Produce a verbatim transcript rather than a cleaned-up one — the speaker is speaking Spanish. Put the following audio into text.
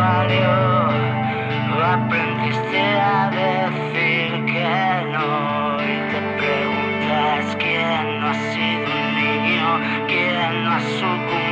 valió. Aprendiste a decir que no y te preguntas quién no ha sido un niño, quién no ha sucumbido.